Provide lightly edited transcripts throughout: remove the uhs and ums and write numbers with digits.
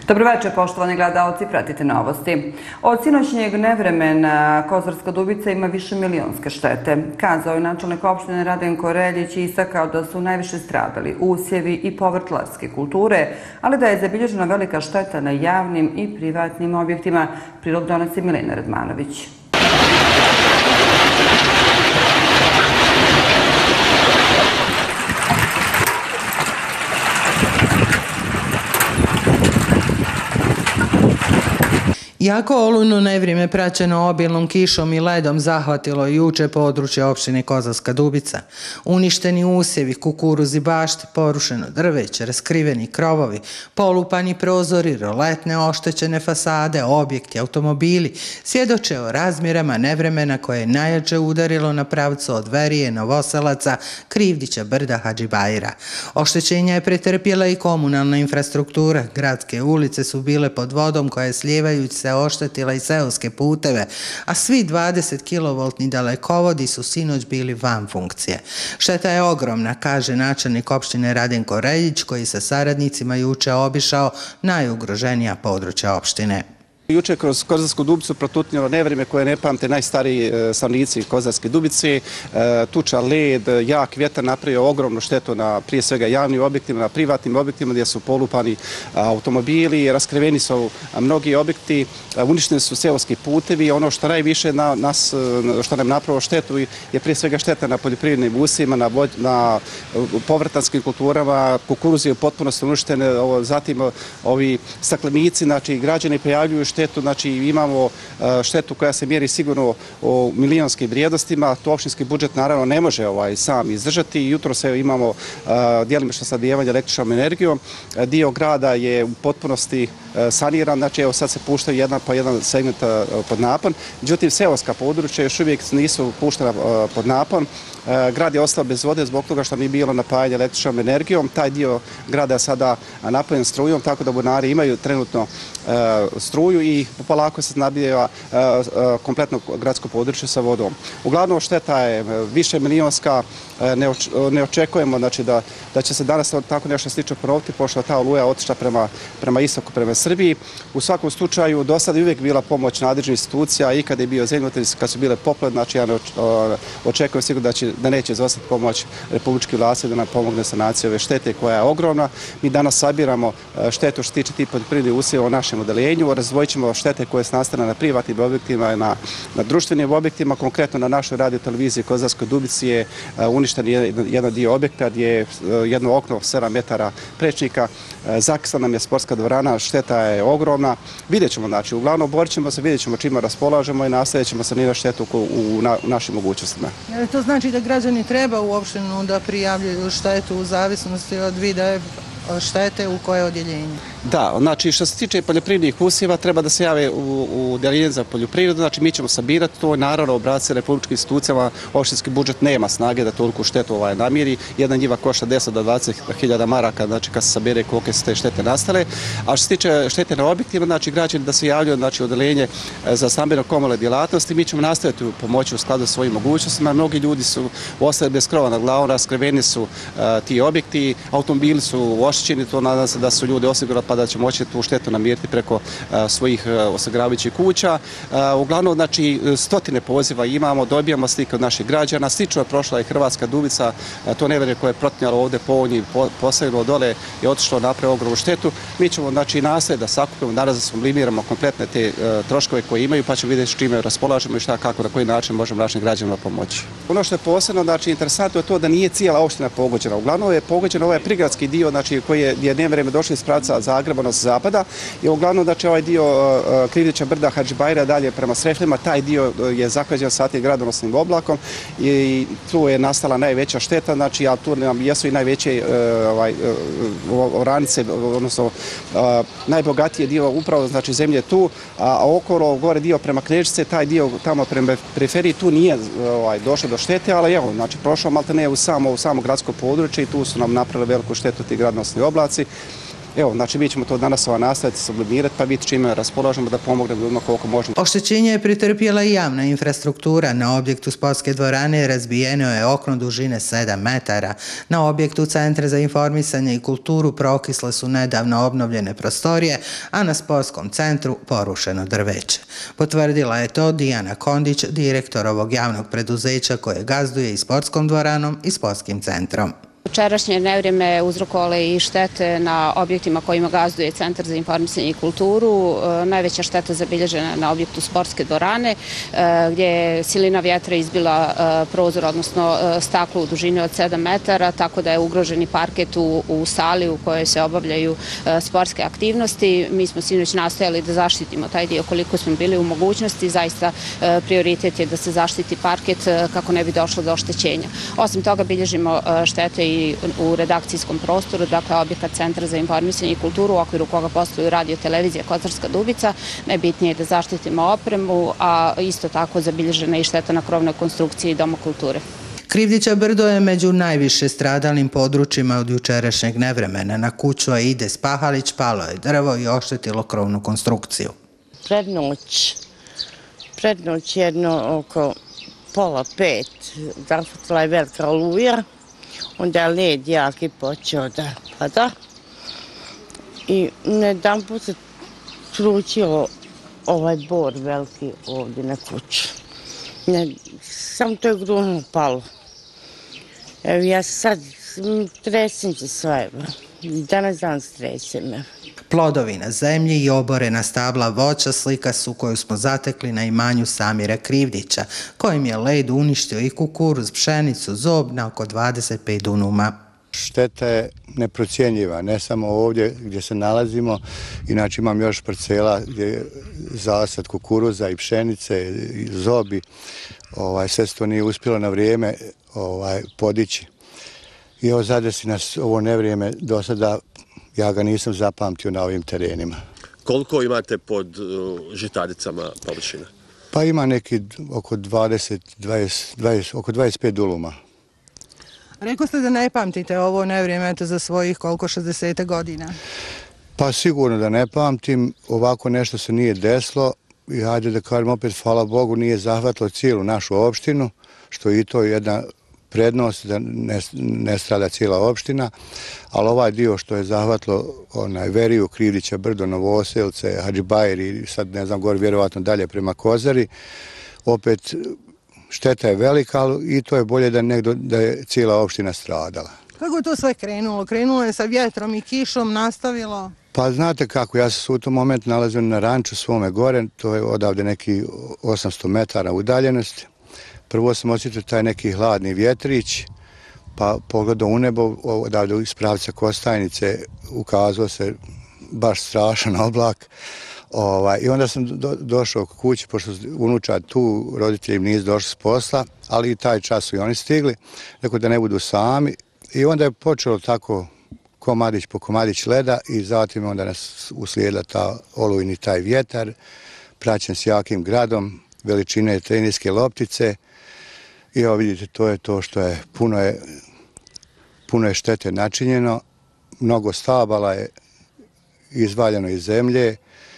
Dobro večer, poštovani gledaoci, pratite novosti. Od sinoćnjeg nevremena Kozarska Dubica ima višemilionske štete. Kazao je načelnik opštine Radenko Reljić i istakao da su najviše stradali usjevi i povrtlarske kulture, ali da je zabilježena velika šteta na javnim i privatnim objektima. Prilog donosi Milena Radmanović. Jako olujno nevrijeme praćeno obilnom kišom i ledom zahvatilo je juče područje opštine Kozarska Dubica. Uništeni usjevi, kukuruzi, bašte, porušeno drveće, raskriveni krovovi, polupani prozori, roletne oštećene fasade, objekti, automobili svjedoče o razmjerama nevremena koje je najjače udarilo na pravcu od Verije, Novoselaca, Krivdića, Brda, Hadžibajra. Oštećenja je pretrpjela i komunalna infrastruktura. Gradske ulice su bile pod vodom koja je slijevajući se oštetila i seoske puteve, a svi 20 kilovoltni dalekovodi su sinoć bili van funkcije. Šteta je ogromna, kaže načelnik opštine Radenko Reljić, koji sa saradnicima juče obišao najugroženija područja opštine. Juče kroz Kozarsku Dubicu protutnjalo nevrijeme koje ne pamte najstariji stanovnici Kozarske Dubice. Tuča, led, jak vjetar napravio ogromnu štetu na prije svega javnim objektima, na privatnim objektima gdje su polupani automobili, raskriveni su mnogi objekti, uništeni su seoski putevi. Ono što najviše što nam napravilo štetu je prije svega šteta na poljoprivrednim usjevima, na povrtanskim kulturama, kukuruzi potpuno su uništene, zatim ovi staklenici, znači građani prijavljuju štetu, znači imamo štetu koja se mjeri sigurno u milionskim vrijednostima, to opštinski budžet naravno ne može sam izdržati. Jutro se imamo djelimično snabdijevanje električnom energijom, dio grada je u potpunosti saniran, znači evo sad se puštaju jedan po jedan segment pod napon, međutim seoska područja još uvijek nisu puštena pod napon. Grad je ostao bez vode zbog toga što nije bilo napajanje električnom energijom. Taj dio grada je sada napojen strujom, tako da bunari imaju trenutno struju i polako se snabdijeva kompletno gradsko područje sa vodom. Uglavnom šteta je više milionska, ne očekujemo znači, da će se danas tako nešto slično ponoviti, pošto ta oluja otišla prema istoku, prema Srbiji. U svakom slučaju, do sada je uvijek bila pomoć nadležnih institucija i kada je bio zemljotres, kad su bile poplave, znači ja očekujem sigurno da neće izostati pomoć republičke vlasti da nam pomogne sanaciju ove štete koja je ogromna. Mi danas sabiramo štetu što tiče tih poljoprivrednih usjeva u našem odeljenju, razdvojit ćemo štete koje su nastale na privatnim objektima i na društvenim objektima. Konkretno na našoj radio televiziji Kozarskoj Dubici je uništen jedan dio objekta gdje je jedno okno 7 metara prečnika, zakisla nam je sportska dvorana, šteta je ogromna. Vidjet ćemo, znači, uglavnom borit ćemo se, vidjet ćemo čime raspolažemo i nastavit ćemo sanirati štetu u našim mogućnostima. To znači da građani treba u opštinu da prijavljaju štetu u zavisnosti od vida štete u koje odjeljenje? Da, znači što se tiče poljoprivrednih usjeva treba da se jave u odjeljenje za poljoprivredu, znači mi ćemo sabirati to, naravno obratiti republičkim institucijama, opštinski budžet nema snage da toliko štetu namiri, jedna njiva košta 10 do 20 hiljada maraka, znači kad se sabere kolike su te štete nastale, a što se tiče štete na objektima, znači građani da se javljaju, znači odjeljenje za stambeno-komunalne djelatnosti, mi ćemo nastaviti pomoći u skladu sa svojim mogućnostima, mnogi ljudi su ostali bez krova nad glavom, raskriveni su ti objekti, automobili su oštećeni, to nadam se da su ljudi osigurali pa da će moći tu štetu namiriti preko svojih osiguravajućih kuća. Uglavnom, znači, stotine poziva imamo, dobijamo slike od naših građana. Slično je prošla i Hrvatska Dubica, to nevrijeme koje je protnjalo ovdje po ovnji, posegnulo dole i otišlo napraviti ogromnu štetu. Mi ćemo, znači, nastaviti da sakupimo, danas da sublimiramo kompletne te troškove koje imaju, pa ćemo vidjeti s čime raspolažemo i šta, kako, na koji način možemo našim građanima pomoći. Ono što je posebno, znači, interesantno je to da nije cijela opština pogođena. Uglavnom je pogođen ovaj prigradski dio, znači, koji je nevrijeme došlo iz pravca Zagreba na zapada i uglavnom znači ovaj dio Krivdića, Brda, Hadžibajra dalje prema Srefljima, taj dio je zahvaćen sa tim gradonosnim oblakom i tu je nastala najveća šteta, znači a tu nam jesu i najveće oranice, odnosno najbogatije dio upravo znači zemlje tu, a okolo gore dio prema Knežice, taj dio tamo prema periferiji tu nije došlo do štete, ali evo, znači prošlo malte ne u samo gradsko područje i tu su nam napravili veliku štetu ti gradonosni oblaci. Evo, znači mi ćemo to danas nastaviti sublimirati pa vidjeti čime raspolažemo da pomognemo ljudima koliko možemo. Oštećenje je pretrpjela i javna infrastruktura. Na objektu sportske dvorane razbijeno je okno dužine 7 metara. Na objektu Centra za informisanje i kulturu prokisle su nedavno obnovljene prostorije, a na sportskom centru porušeno drveće. Potvrdila je to Dijana Kondić, direktor ovog javnog preduzeća koje gazduje i sportskom dvoranom i sportskim centrom. Jučerašnje nevrijeme uzrokovale i štete na objektima kojima gazduje Centar za informisanje i kulturu. Najveća šteta zabilježena na objektu sportske dvorane, gdje je silina vjetra izbila prozor, odnosno staklo u dužini od 7 metara, tako da je ugroženi parket u sali u kojoj se obavljaju sportske aktivnosti. Mi smo sinoć nastojali da zaštitimo taj dio koliko smo bili u mogućnosti. Zaista prioritet je da se zaštiti parket kako ne bi došlo do oštećenja. Osim toga bilježimo štete i u redakcijskom prostoru, dakle objekat Centra za informisanje i kulturu u okviru koga posluju radio televizija Kozarska Dubica. Najbitnije je da zaštitimo opremu, a isto tako zabilježena i šteta na krovnoj konstrukciji Doma kulture. Krivdića brdo je među najviše stradalnim područjima od jučerašnjeg nevremena. Na kuću Aide Spahalić palo je drvo i oštetilo krovnu konstrukciju. Prednoć jedno oko 4:30 zahvatila je velika oluja. Onda je led jaki počeo da pada i jedanput se sručio ovaj bor veliki ovdje na kuću. Samo to je gruno palo. Evo ja sad tresem se sve, danas dan stresem. Plodovi na zemlji i oborena stabla voća slika su koju smo zatekli na imanju Samira Krivdića, kojim je led uništio i kukuruz, pšenicu, zob na oko 25 dunuma. Šteta je neprocjenjiva, ne samo ovdje gdje se nalazimo, inače imam još parcela gdje je zasad kukuruza i pšenice i zobi, sve se to nije uspjelo na vrijeme podići. I evo zadesi nas ovo nevrijeme do sada. Ja ga nisam zapamtio na ovim terenima. Koliko imate pod žitaricama površina? Pa ima neki oko 25 duluma. Rekao ste da ne pamtite ovo nevrijeme za svojih koliko 60 godina? Pa sigurno da ne pamtim. Ovako nešto se nije desilo i hajde da kažem opet, hvala Bogu, nije zahvatilo cijelu našu opštinu, što je i to jedna prednost da ne strada cijela opština, ali ovaj dio što je zahvatilo Veriju, Krivdića, Brdo, Novoselce, Hadžibajir i sad ne znam gore vjerovatno dalje prema Kozari, opet šteta je velika, ali i to je bolje da je cijela opština stradala. Kako je to sve krenulo? Krenulo je sa vjetrom i kišom, nastavilo? Pa znate kako, ja sam se u tom momentu nalazio na ranču svome gore, to je odavde neki 800 metara udaljenosti. Prvo sam osjetio taj neki hladni vjetrić, pa pogledao u nebo, odavde iz pravca Kostajnice ukazao se baš strašan oblak. I onda sam došao k kući, pošto unučad tu, roditelji im nisu došli s posla, ali i taj čas su i oni stigli, tako da ne budu sami. I onda je počelo tako komadić po komadić leda i zatim onda nas uslijedila ta olujni taj vjetar, praćen s jakim gradom, veličine teniske loptice. I evo vidite, to je to što je, puno je štete načinjeno, mnogo stabala je izvaljeno iz zemlje,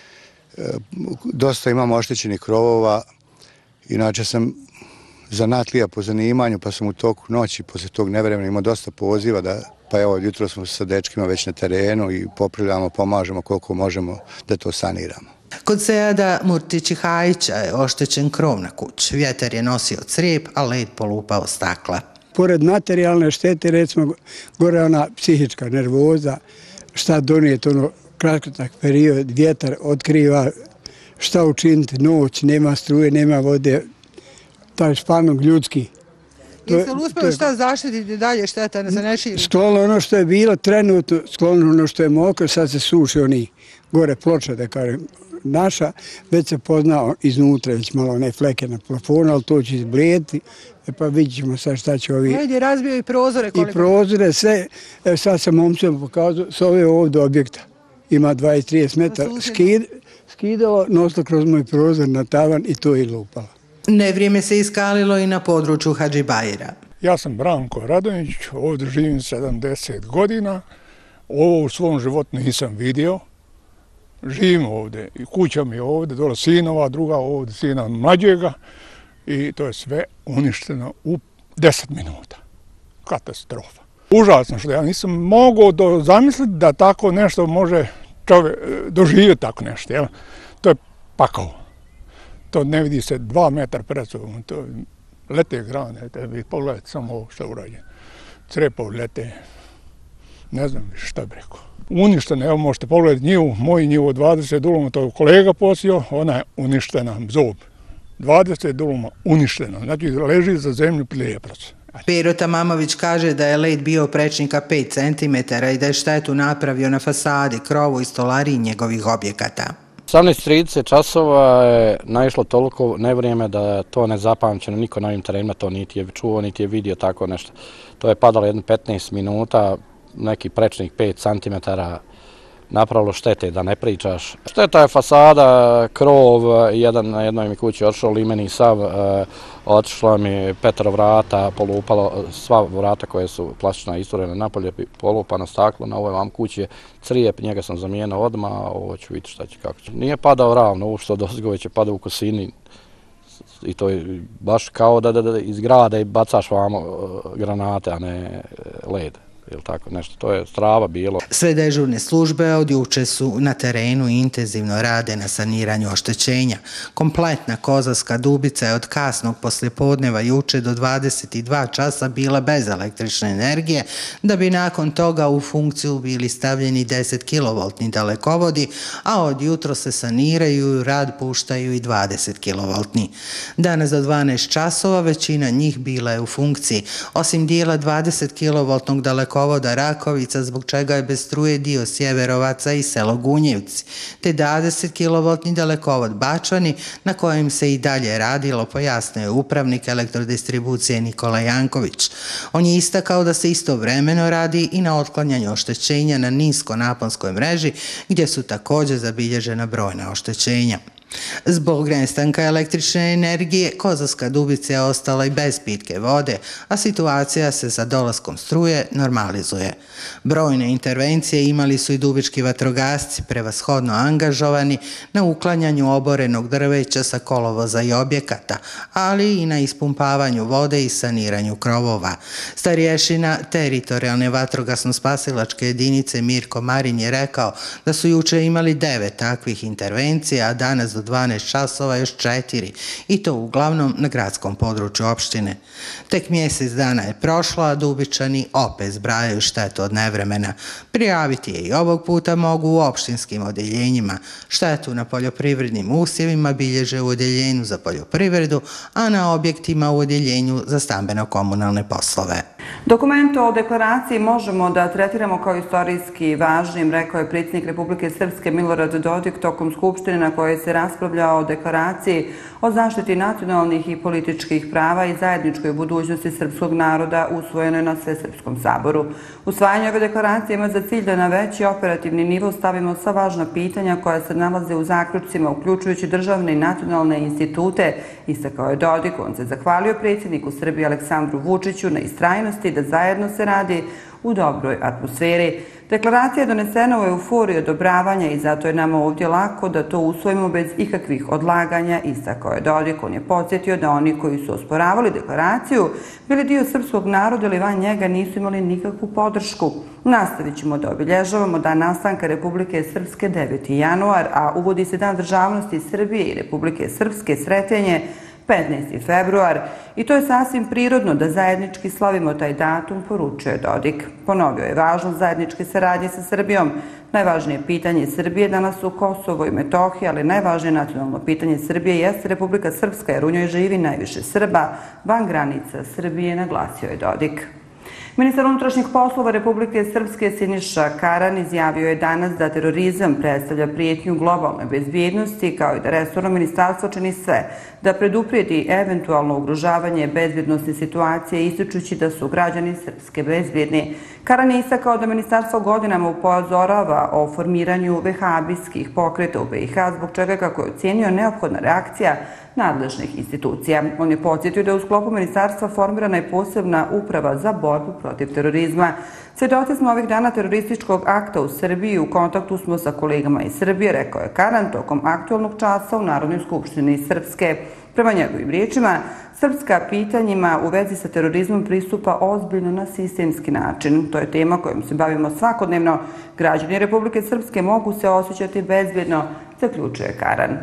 dosta imamo oštećenih krovova, inače sam zanatlija po zanimanju, pa sam u toku noći, poslije tog nevremena imao dosta poziva, pa evo jutro smo sa dečkima već na terenu i popravljamo, pomažemo koliko možemo da to saniramo. Kod Seada Murtići-Hajića je oštećen krov na kući. Vjetar je nosio crijep, a led polupao stakla. Pored materijalne štete, recimo, gore ona psihička nervoza, šta donijeti, kratak period, vjetar otkriva, šta učiniti, noć, nema struje, nema vode, taj španog ljudski. Jeste li uspjeli šta zaštititi dalje šteta da se ne širi? Sklonilo ono što je bilo trenutno, sklonilo ono što je mokro, sad se suši oni gore ploča, da kažem, naša, već se poznao iznutra, već malo one fleke na plafonu, ali to će izblijediti, pa vidjet ćemo sad šta će ovi... Ajde, razbio i prozore koliko? I prozore, sve, sad sam momcima pokazao, s ove ovdje objekta, ima 20-30 metara, skidalo, nosilo kroz moj prozor na tavan i to je lupalo. Nevrijeme se iskalilo i na području Hadžibajira. Ja sam Branko Radonjić, ovdje živim 70 godina. Ovo u svom životu nisam vidio. Živim ovdje i kuća mi je ovdje, dole sinova, druga ovdje sina mlađega i to je sve uništeno u 10 minuta. Katastrofa. Užasno što ja nisam mogao zamisliti da tako nešto može čovjek doživjeti tako nešto. Jel? To je pakao. To ne vidi se 2 metra pred sobom. To lete grane, vi pogledajte samo ovo što je urađeno. Crepovi lete, ne znam šta bi rekao. Uništena, evo možete pogledati njivu, moju njivu od 20 duluma, to je kolega posio, ona je uništena, zob. 20 duluma uništena, znači leži za zemlju Lijeprac. Pero Tamamović kaže da je led bio prečnika 5 cm i da je štetu napravio na fasadi, krovu i stolariji njegovih objekata. 18:30 časova je naišlo toliko nevrijeme da je to nezapamćeno, niko na ovim terenima to niti je čuo, niti je vidio tako nešto. To je padalo jedno 15 minuta, neki prečnik 5 cm napravilo štete, da ne pričaš. Šteta je fasada, krov, na jednoj mi kući otišao limeni sav, otišlo mi petero vrata, polupalo, sva vrata koje su plastična isturena napolje, polupano staklo, na ovoj vam kući je crijep, njega sam zamijenio odmah, a ovo ću vidjeti šta će kako će. Nije padao ravno, ovo što dozgo će pada u kosini i to je baš kao da iz grada i bacaš vamo granate, a ne led. Ili tako nešto, to je strava bilo. Sve dežurne službe od juče su na terenu i intenzivno rade na saniranju oštećenja. Kompletna Kozarska Dubica je od kasnog poslijepodneva juče do 22 časa bila bez električne energije, da bi nakon toga u funkciju bili stavljeni 10 kV dalekovodi, a od jutro se saniraju i rad puštaju i 20 kV. Danas do 12 časova većina njih bila je u funkciji, osim dijela 20 kV dalekovoda Rakovica, zbog čega je bez struje dio Sjeverovaca i selo Gunjevci, te 20 kV dalekovod Bačvani, na kojem se i dalje radilo, pojasnio je upravnik elektrodistribucije Nikola Janković. On je istakao da se istovremeno radi i na otklanjanju oštećenja na niskonaponskoj mreži, gdje su također zabilježena brojna oštećenja. Zbog nestanka električne energije, Kozarska Dubica je ostala i bez pitke vode, a situacija se sa dolaskom struje normalizuje. Brojne intervencije imali su i dubički vatrogasci, prevashodno angažovani na uklanjanju oborenog drveća sa kolovoza i objekata, ali i na ispumpavanju vode i saniranju krovova. Starješina teritorijalne vatrogasno-spasilačke jedinice Mirko Marin je rekao da su juče imali 9 takvih intervencija, a danas do 12 časova još 4, i to uglavnom na gradskom području opštine. Tek mjesec dana je prošlo, a Dubičani opet zbrajaju štetu od nevremena. Prijaviti je i ovog puta mogu u opštinskim odjeljenjima. Štetu na poljoprivrednim usjevima bilježe u odjeljenju za poljoprivredu, a na objektima u odjeljenju za stambeno-komunalne poslove. Dokument o deklaraciji možemo da tretiramo kao istorijski važnim, rekao je predsjednik Republike Srpske Milorad Dodik tokom skupštine na kojoj se raspravlja o deklaraciji o zaštiti nacionalnih i političkih prava i zajedničkoj budućnosti srpskog naroda usvojenoj na Svesrpskom saboru. Usvajanje ove deklaracije ima za cilj da na veći operativni nivo stavimo sva važna pitanja koja se nalaze u zaključcima, uključujući državne i nacionalne institute, istakao je Dodik. On se zahvalio predsjedniku Srbije Aleksandru Vučiću na istrajnosti da zajedno se radi u dobroj atmosferi. Deklaracija je donesena u euforiji odobravanja i zato je nama ovdje lako da to usvojimo bez ikakvih odlaganja, istakao je Dodik. On je podsjetio da oni koji su osporavali deklaraciju bili dio srpskog naroda ili van njega nisu imali nikakvu podršku. Nastavit ćemo da obilježavamo dan nastanka Republike Srpske 9. januar, a uvodi se dan državnosti Srbije i Republike Srpske Sretenje 15. februar i to je sasvim prirodno da zajednički slavimo taj datum, poručuje Dodik. Ponovio je važnost zajedničke saradnje sa Srbijom. Najvažnije pitanje Srbije danas su Kosovo i Metohija, ali najvažnije nacionalno pitanje Srbije jeste Republika Srpska, jer u njoj živi najviše Srba van granica Srbije, naglasio je Dodik. Ministar unutrašnjih poslova Republike Srpske Siniša Karan izjavio je danas da terorizam predstavlja prijetnju globalne bezbjednosti, kao i da resorno ministarstvo čini sve da preduprijeti eventualno ugrožavanje bezbjednosne situacije, ističući da su građani Srpske bezbjedni. Karan je istakao da ministarstvo godinama upozorava o formiranju vehabijskih pokreta u BiH, zbog čega, kako je ocijenio, neophodna reakcija nadležnih institucija. On je podsjetio da je u sklopu ministarstva formirana i posebna uprava za borbu protiv terorizma. Svjedoci smo ovih dana terorističkog akta u Srbiji, u kontaktu smo sa kolegama iz Srbije, rekao je Karan tokom aktualnog časa u Narodnoj skupštini Srpske. Prema njegovim riječima, Srpska pitanjima u vezi sa terorizmom pristupa ozbiljno na sistemski način. To je tema kojom se bavimo svakodnevno. Građani Republike Srpske mogu se osjećati bezbjedno, zaključuje Karan.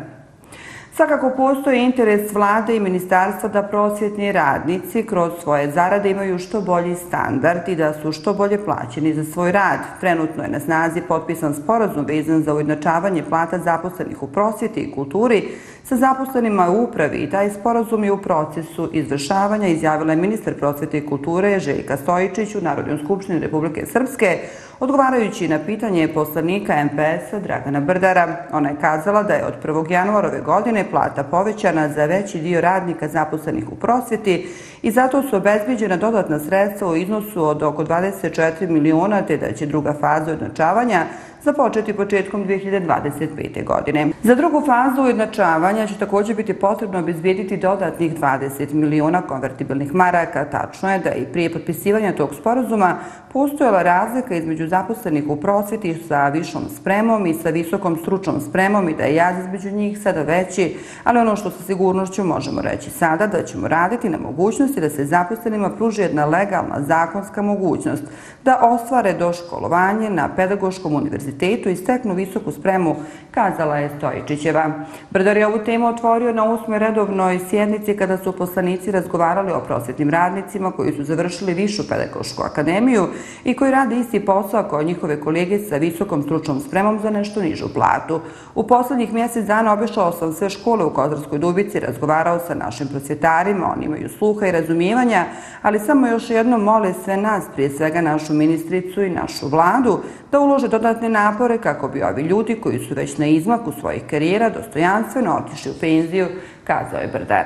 Svakako postoji interes vlade i ministarstva da prosvjetni radnici kroz svoje zarade imaju što bolji standard i da su što bolje plaćeni za svoj rad. Trenutno je na snazi potpisan sporazum vezan za ujednačavanje plata zaposlenih u prosvjeti i kulturi sa zaposlenima u upravi i taj sporazum je u procesu izvršavanja, izjavila je ministar prosvjete i kulture Željka Stojičić u Narodnoj skupštini Republike Srpske, odgovarajući na pitanje poslanika MPS-a Dragana Brdara. Ona je kazala da je od 1. januara ove godine plata povećana za veći dio radnika zaposlenih u prosvjeti i zato su obezbeđena dodatna sredstva u iznosu od oko 24 miliona, te da će druga faza ujednačavanja započeti početkom 2025. godine. Za drugu fazu ujednačavanja će također biti potrebno obezbijediti dodatnih 20 miliona konvertibilnih maraka. Tačno je da i prije potpisivanja tog sporazuma postojala razlika između zaposlenih u prosvjeti sa višom spremom i sa visokom stručnom spremom i da je jaz između njih sada veći, ali ono što sa sigurnošću možemo reći sada da ćemo raditi na mogućnosti da se zaposlenima pruži jedna legalna zakonska mogućnost da ostvare doškolovanje na Pedagoškom univerzitetu i steknu visoku spremu, kazala je Stojičićeva. Brdar je ovu temu otvorio na 8. redovnoj sjednici kada su poslanici razgovarali o prosvjetnim radnicima koji su završili Višu pedagošku akademiju i koji rade isti posao kao njihove kolege sa visokom stručnom spremom za nešto nižu platu. U poslednjih mjesec dana obišao sam sve škole u Kozarskoj Dubici, razgovarao sa našim prosvjetarima, oni imaju sluha i razumijevanja, ali samo još jednom mole sve nas, prije svega našu ministricu i našu vladu, da ulože dodatne napore kako bi ovi ljudi koji su već na izmaku svojih karijera dostojanstveno otišli u penziju, kazao je Brdar.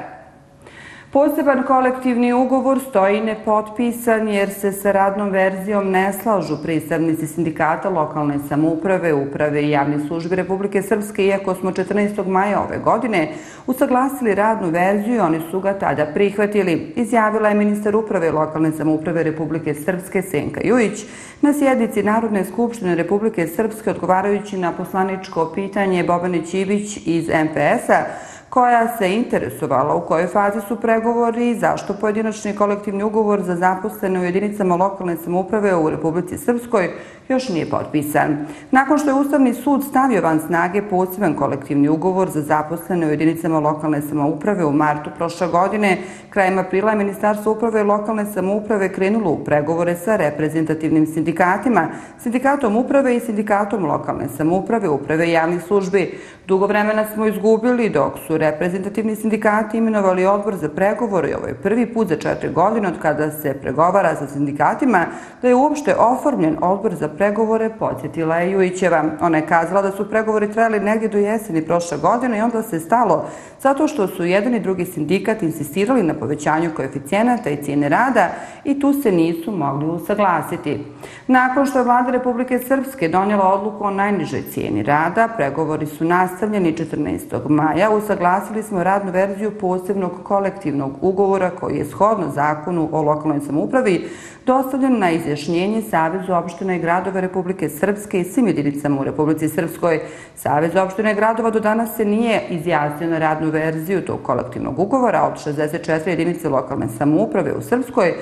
Poseban kolektivni ugovor stoji nepotpisan jer se sa radnom verzijom ne slažu predstavnici sindikata lokalne samouprave, uprave i javnih službi Republike Srpske, iako smo 14. maja ove godine usaglasili radnu verziju i oni su ga tada prihvatili, izjavila je ministar uprave lokalne samouprave Republike Srpske Senka Jujić na sjednici Narodne skupštine Republike Srpske odgovarajući na poslaničko pitanje Bobane Ćivić iz MPS-a, koja se interesovala u kojoj fazi su pregovori i zašto pojedinačni kolektivni ugovor za zaposlene u jedinicama lokalne samouprave u Republici Srpskoj još nije potpisan. Nakon što je Ustavni sud stavio van snage poseban kolektivni ugovor za zaposlene u jedinicama lokalne samouprave u martu prošle godine, krajem aprila je Ministarstvo uprave i lokalne samouprave krenulo u pregovore sa reprezentativnim sindikatima, Sindikatom uprave i Sindikatom lokalne samouprave, uprave i javnih službi. Dugo vremena smo izgubili dok su reprezentativni sindikati imenovali odbor za pregovore i ovo je prvi put za 4 godine od kada se pregovara sa sindikatima da je uopšte oformljen odbor za pregovore, podsjetila je Jujićeva. Ona je kazala da su pregovori trajali negdje do jeseni prošle godine i onda se stalo zato što su jedan i drugi sindikat insistirali na povećanju koeficijenata i cijene rada i tu se nisu mogli usaglasiti. Nakon što je vlada Republike Srpske donijela odluku o najnižoj cijeni rada, pregovori su nastavljeni 14. maja. Usaglasili smo radnu verziju posebnog kolektivnog ugovora koji je shodno zakonu o lokalnoj samoupravi dostavljen na izjašnjenje Savezu opština i gradova Republike Srpske i svim jedinicama u Republici Srpskoj. Savez opština i gradova do danas se nije izjasnio na radnu verziju tog kolektivnog ugovora. Od 64 jedinice lokalne samouprave u Srpskoj,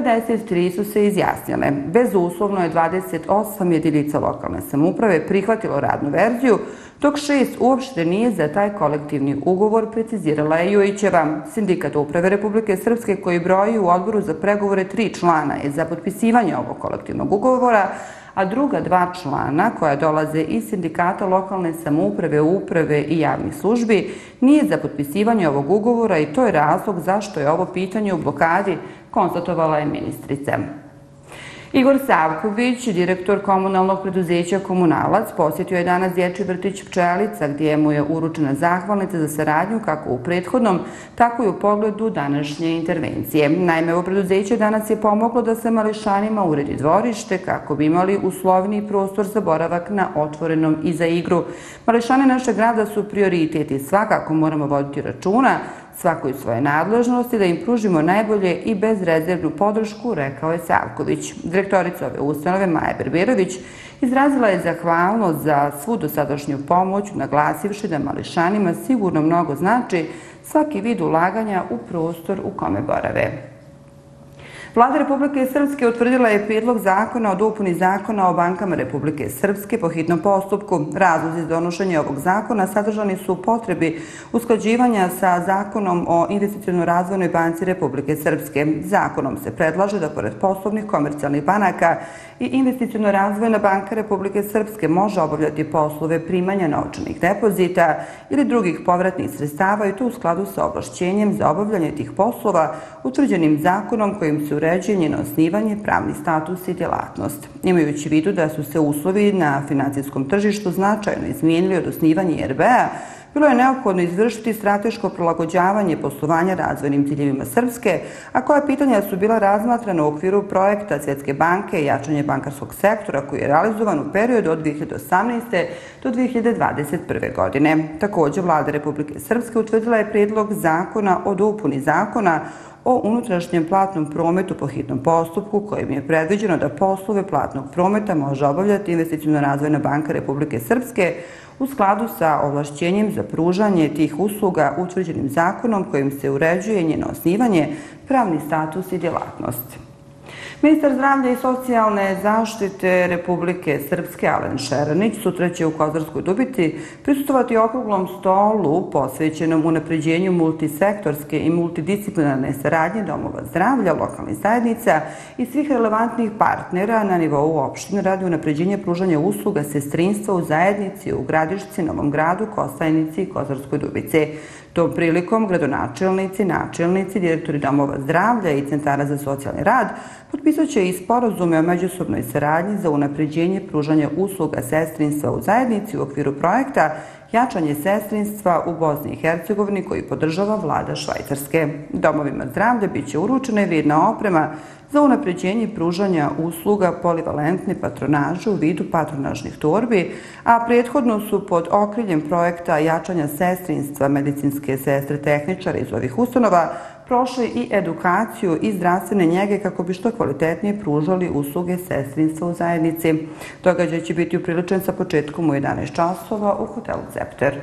53 su se izjasnile. Bezuslovno je 28 jedinica lokalne samouprave prihvatilo radnu verziju, dok 6 uopšte nije za taj kolektivni ugovor, precizirala je Jujićeva. Sindikat uprave Republike Srpske, koji broji u odboru za pregovore 3 člana, je za potpisivanje ovog kolektivnog ugovora, a druga 2 člana, koja dolaze iz sindikata lokalne samouprave, uprave i javnih službi, nije za potpisivanje ovog ugovora i to je razlog zašto je ovo pitanje u blokadi, konstatovala je ministrica. Igor Savković, direktor komunalnog preduzeća Komunalac, posjetio je danas dječji vrtić Pčelica, gdje mu je uručena zahvalnica za saradnju kako u prethodnom, tako i u pogledu današnje intervencije. Naime, ovo preduzeće danas je pomoglo da se mališanima uredi dvorište kako bi imali uslovniji prostor za boravak na otvorenom i za igru. Mališane našeg grada su prioritet i svakako moramo voditi računa svakoj svoje nadležnosti, da im pružimo najbolje i bezrezervnu podršku, rekao je Savković. Direktorica ove ustanove, Maja Berberović, izrazila je zahvalnost za svu dosadašnju pomoć, naglasivši da mališanima sigurno mnogo znači svaki vid ulaganja u prostor u kome borave. Vlada Republike Srpske utvrdila je prijedlog zakona o dopuni zakona o bankama Republike Srpske po hitnom postupku. Razlozi za donošenje ovog zakona sadržani su u potrebi usklađivanja sa zakonom o investicionoj razvojnoj banci Republike Srpske. Zakonom se predlaže da pored poslovnih komercijalnih banaka i investiciono razvojna banka Republike Srpske može obavljati poslove primanja novčanih depozita ili drugih povratnih sredstava i to u skladu sa ovlašćenjem za obavljanje tih poslova utvrđenim zakonom kojim se uređuje njeno osnivanje, pravni status i djelatnost. Imajući u vidu da su se uslovi na financijskom tržištu značajno izmijenili od osnivanja RBA, bilo je neophodno izvršiti strateško prilagođavanje poslovanja razvojnim ciljevima Srpske, a koja pitanja su bila razmatrana u okviru projekta Svjetske banke i jačanje bankarskog sektora koji je realizovan u periodu od 2018. do 2021. godine. Također, Vlada Republike Srpske utvrdila je prijedlog zakona o dopuni zakona o unutrašnjem platnom prometu po hitnom postupku, kojim je predviđeno da poslove platnog prometa može obavljati Investiciono razvojna banka Republike Srpske u skladu sa ovlašćenjem za pružanje tih usluga utvrđenim zakonom kojim se uređuje njeno osnivanje, pravni status i djelatnost. Ministar zdravlja i socijalne zaštite Republike Srpske Alen Šeranić sutra će u Kozarskoj Dubici prisustvovati okruglom stolu posvećenom unapređenju multisektorske i multidisciplinarne saradnje domova zdravlja, lokalnih zajednica i svih relevantnih partnera na nivou opštine radi unapređenja pružanja usluga sestrinstva u zajednici u Gradišci, Novom Gradu, Kostajnici i Kozarskoj Dubici. Tom prilikom gradonačelnici, načelnici, direktori domova zdravlja i centara za socijalni rad potpisat će i sporazume o međusobnoj saradnji za unapređenje pružanja usluga sestrinstva u zajednici u okviru projekta Jačanje sestrinstva u Bosni i Hercegovini koji podržava vlada Švajcarske. Domovima zdravlja biće uručena i vrijedna oprema za unapređenje pružanja usluga polivalentne patronaže u vidu patronažnih torbi, a prethodno su pod okriljem projekta Jačanja sestrinstva medicinske sestre tehničara iz ovih ustanova prošli i edukaciju i zdravstvene njege kako bi što kvalitetnije pružali usluge sestrinstva u zajednici. Događaj će biti upriličen sa početkom u 11 časova u hotelu Cepter.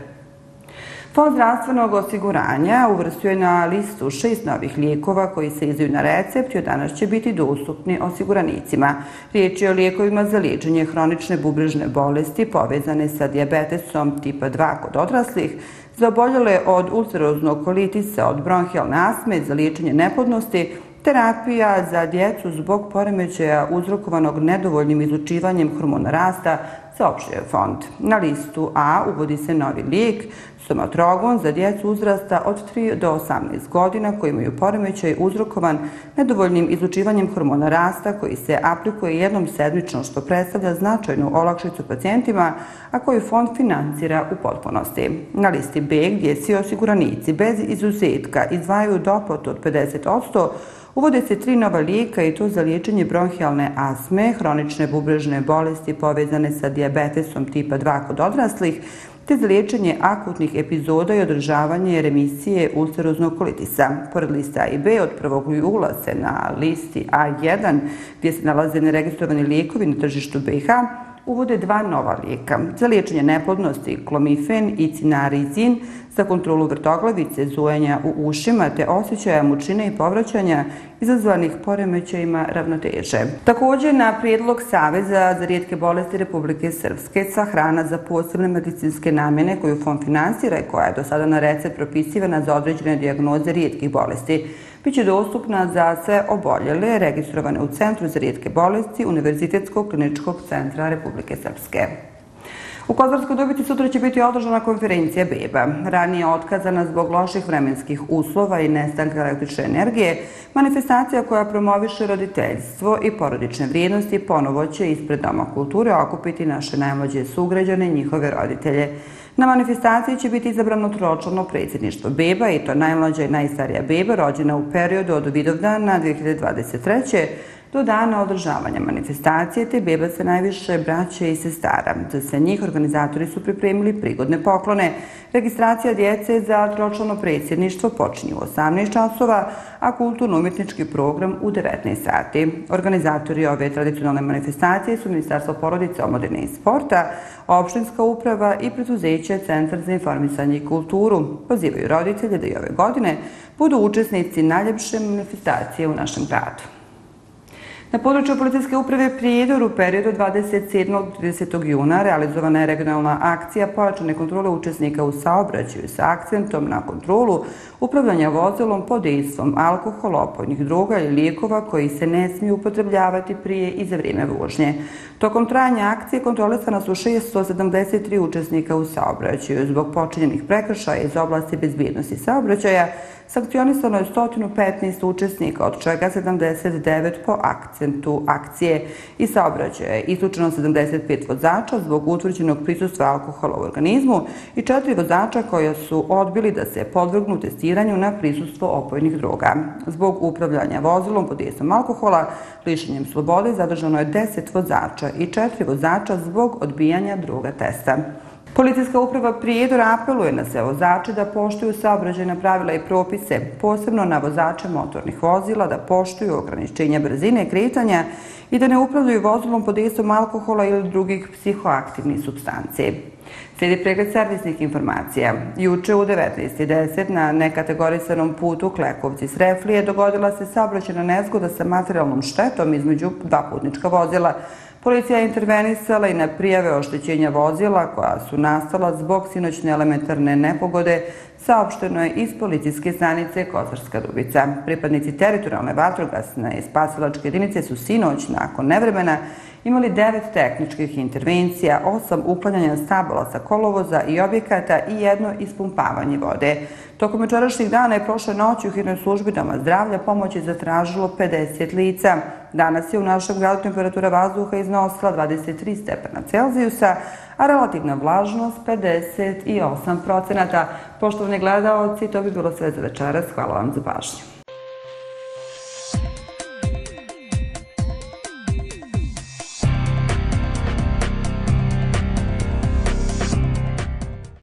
Fond zdravstvenog osiguranja uvrstio je na listu 6 novih lijekova koji se izdaju na recept i od danas će biti dostupni osiguranicima. Riječ je o lijekovima za liječenje hronične bubrežne bolesti povezane sa dijabetesom tipa 2 kod odraslih, za oboljele od ulceroznog kolitisa, od bronhijalne astme, za liječenje neplodnosti, terapija za djecu zbog poremećaja uzrokovanog nedovoljnim izlučivanjem hormona rasta, saopštio je fond. Na listu A uvodi se novi lijek Somatrogon za djecu uzrasta od 3 do 18 godina koji imaju poremećaj uzrokovan nedovoljnim izlučivanjem hormona rasta koji se aplikuje jednom sedmično što predstavlja značajnu olakšicu pacijentima, a koju fond financira u potpunosti. Na listi B gdje svi osiguranici bez izuzetka izdvajaju doplatu od 50%, uvode se 3 nova lijeka i to za liječenje bronhijalne astme, hronične bubrežne bolesti povezane sa dijabetesom tipa 2 kod odraslih, te za liječenje akutnih epizoda i održavanje remisije ulceroznog kolitisa. Pored liste A i B, od 1. jula se na listi A1, gdje se nalaze neregistrovani lijekovi na tržištu BiH, uvode 2 nova lijeka. Za liječenje neplodnosti Klomifen i Cinarizin, za kontrolu vrtoglavice, zujenja u ušima te osjećaja mučine i povraćanja izazvanih poremećajima ravnoteže. Također, na prijedlog Saveza za rijetke bolesti Republike Srpske, sva hrana za posebne medicinske namjene koju fond finansira i koja je do sada na recept propisivana za određene dijagnoze rijetkih bolesti, biće dostupna za sve oboljele registrovane u Centru za rijetke bolesti Univerzitetskog kliničkog centra Republike Srpske. U Kozarskoj Dubici sutra će biti održana konferencija beba. Ranije otkazana zbog loših vremenskih uslova i nestanka električne energije, manifestacija koja promoviše roditeljstvo i porodične vrijednosti ponovo će ispred Doma kulture okupiti naše najmlađe sugrađane i njihove roditelje. Na manifestaciji će biti izabrano tročlano predsjedništvo beba i to najmlađa i najstarija beba rođena u periodu od Vidovdana 2023. do dana održavanja manifestacije te beba sa najviše braće i sestara. Za sve njih organizatori su pripremili prigodne poklone. Registracija djece za tročlano predsjedništvo počinje u 18 časova, a kulturno-umjetnički program u 19 sati. Organizatori ove tradicionalne manifestacije su Ministarstvo porodice, omladine i sporta, opštinska uprava i preduzeće Centar za informisanje i kulturu. Pozivaju roditelje da i ove godine budu učesnici najljepše manifestacije u našem gradu. Na području policijske uprave Prijedor u periodu 27. do 30. juna realizovana je regionalna akcija pojačane kontrole učesnika u saobraćaju sa akcentom na kontrolu upravljanja vozilom pod dejstvom alkohola, opojnih droga ili lijekova koji se ne smiju upotrebljavati prije i za vrijeme vožnje. Tokom trajanja akcije kontrolisana su 673 učesnika u saobraćaju. Zbog počinjenih prekršaja iz oblasti bezbjednosti saobraćaja sankcionisano je 115 učesnika, od čega 79 po akcentu akcije i saobraćaja. Isključeno 75 vozača zbog utvrđenog prisustva alkohola u organizmu i 4 vozača koja su odbili da se podvrgnu testiranju na prisustvo opojnih droga. Zbog upravljanja vozilom pod dejstvom alkohola, lišenjem slobode, zadržano je 10 vozača i 4 vozača zbog odbijanja droga testa. Policijska uprava Prijedor apeluje na sve vozače da poštuju saobraćajna pravila i propise, posebno na vozače motornih vozila, da poštuju ograničenja brzine kretanja i da ne upravljaju vozilom pod dejstvom alkohola ili drugih psihoaktivnih supstanci. Slijedi pregled servisnih informacija. Juče u 19:10 na nekategorisanom putu Klekovci-Sreflije dogodila se saobraćajna nezgoda sa materijalnom štetom između dva putnička vozila. Policija je intervenisala i na prijave oštećenja vozila koja su nastala zbog sinoćne elementarne nepogode saopšteno je iz policijske stanice Kozarska Dubica. Pripadnici teritorijalne vatrogasne i spasilačke jedinice su sinoć nakon nevremena imali 9 tehničkih intervencija, 8 uklanjanja stabala sa kolovoza i objekata i 1 ispumpavanje vode. Tokom jučerašnjih dana i prošle noći u hitnoj službi Doma zdravlja pomoć je zatražilo 50 lica. Danas je u našem gradu temperatura vazduha iznosila 23 stepena Celzijusa, a relativna vlažnost 58%. Poštovani gledaoci, to bi bilo sve za večeras. Hvala vam za pažnju.